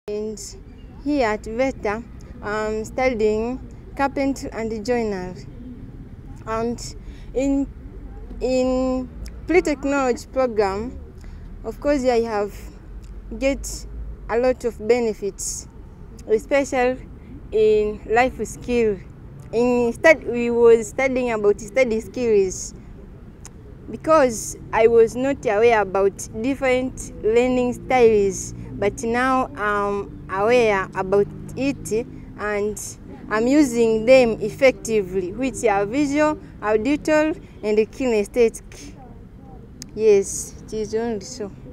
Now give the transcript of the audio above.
And here at VETA, I'm studying carpentry and joinery. And in pre-technology program, of course, I have get a lot of benefits, especially in life skill. We was studying about study skills because I was not aware about different learning styles, but now I'm aware about it and I'm using them effectively, which are visual, auditory, and kinesthetic. Yes, it is only so.